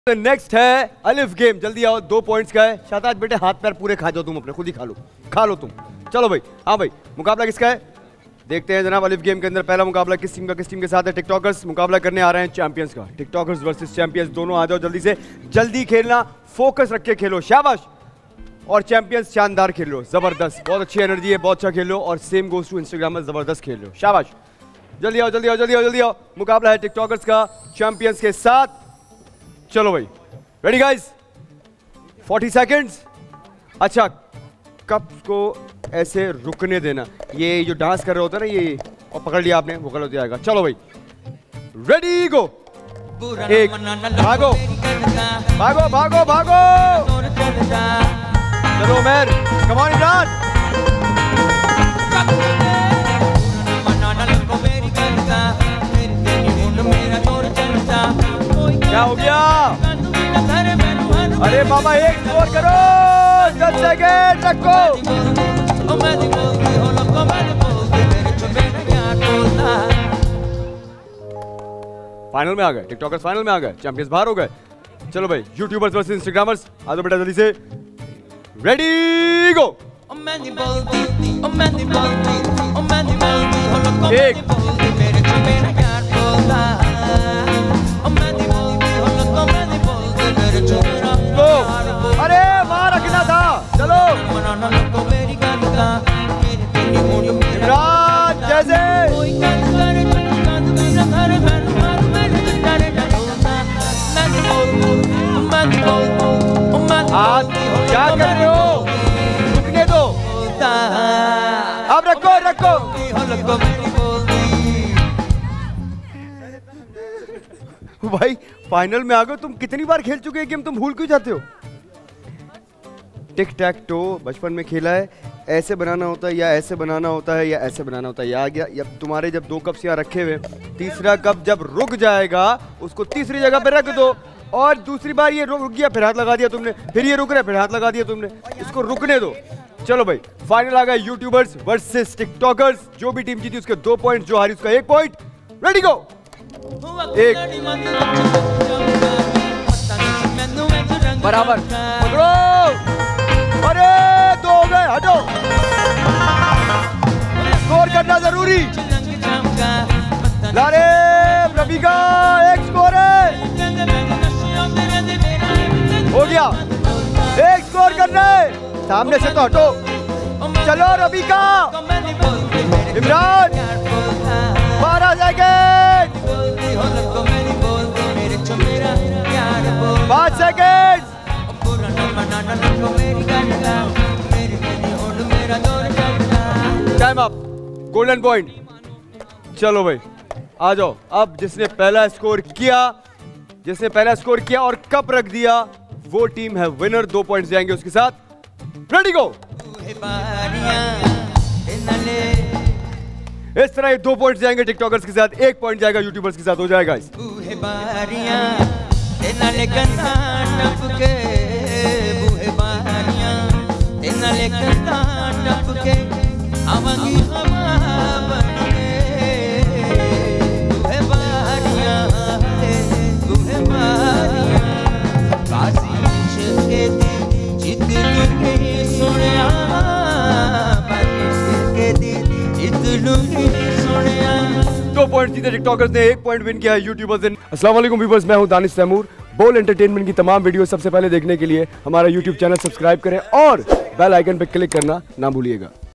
Next है अलिफ game. जल्दी आओ, 2 पॉइंट्स का है। शाहताज बेटे हाथ पैर पूरे खा जाओ तुम अपने, खुद ही खा लो तुम। चलो भाई, हाँ भाई, मुकाबला किसका है देखते हैं जनाब। अलिफ गेम के अंदर पहला मुकाबला किस टीम के साथ है? टिकटॉकर्स मुकाबला करने आ रहे हैं चैंपियंस का। टिकटॉकर्स वर्सेस चैंपियंस, दोनों आ जाओ जल्दी से। जल्दी खेलना, फोकस रख के खेलो, शाबाश। और चैंपियंस शानदार खेल लो, जबरदस्त, बहुत अच्छी एनर्जी है, बहुत अच्छा खेल लो। और सेम गोज टू इंस्टाग्राम में, जबरदस्त खेल लो, शाबाश। जल्दी आओ जल्दी आओ जल्दी आओ जल्दी आओ। मुकाबला है टिकटॉकर्स का चैंपियंस के साथ। चलो भाई, रेडी गाइस? 40 सेकेंड्स। अच्छा, कप को ऐसे रुकने देना। ये जो डांस कर रहे होता है ना ये, और पकड़ लिया आपने, वो गलत हो जाएगा। चलो भाई, रेडी गो। एक, भागो भागो भागो भागो। चलो उमर, कम ऑन इमरान। क्या हो गया? अरे बाबा, एक स्कोर करो, 10 सेकेंड रखो। फाइनल में आ गए टिकटॉकर्स, फाइनल में आ गए, चैंपियंस बाहर हो गए। चलो भाई, यूट्यूबर्स वर्सेस इंस्टाग्रामर्स, आ जाओ बेटा जल्दी से। Ready go. एक, अरे वहां रखना था। चलो इमरान, जैसे आप क्या कर रहे हो? रुकने दो, अब रखो रखो। भाई फाइनल में आ गए तुम। कितनी बार खेल चुके हैं गेम, तुम भूल क्यों जाते हो? टिक टैक टो बचपन में खेला है, ऐसे बनाना होता है या ऐसे बनाना होता है या ऐसे बनाना होता है। या गया, या तुम्हारे जब 2 कप्स यहाँ रखे हुए, तीसरा कप जब रुक जाएगा उसको तीसरी जगह पे रख दो। और दूसरी बार ये रुक गया, फिर हाथ लगा दिया तुमने, फिर ये रुक रहा है, फिर हाथ लगा दिया तुमने, इसको रुकने दो। चलो भाई, फाइनल आ गया यूट्यूबर्स वर्सेस टिकटॉकर्स। जो भी टीम जीती उसके 2 पॉइंट, जो हारी उसका 1 पॉइंट। Ready go. एक, बराबर पकड़ो। अरे 2 हो गए, हटो। स्कोर करना जरूरी। लारे रवि का 1 स्कोर है, हो गया। 1 स्कोर करना है, सामने से तो हटो। चलो रवि का, Imran 12 second, 5 second. Time up, golden point. चलो भाई आ जाओ। अब जिसने पहला स्कोर किया और कप रख दिया, वो टीम है विनर। 2 पॉइंट्स जाएंगे उसके साथ। Ready go. इस तरह ये 2 पॉइंट्स जाएंगे टिकटॉकर्स के साथ, 1 पॉइंट जाएगा यूट्यूबर्स के साथ। हो जाएगा इस दो पॉइंट जीते टिकटॉकर्स ने, 1 पॉइंट विन किया है यूट्यूबर्स ने। अस्सलाम वालेकुम व्यूअर्स, मैं हूं दानिश तैमूर। बोल एंटरटेनमेंट की तमाम वीडियो सबसे पहले देखने के लिए हमारा यूट्यूब चैनल सब्सक्राइब करें और बेल आइकन पर क्लिक करना ना भूलिएगा।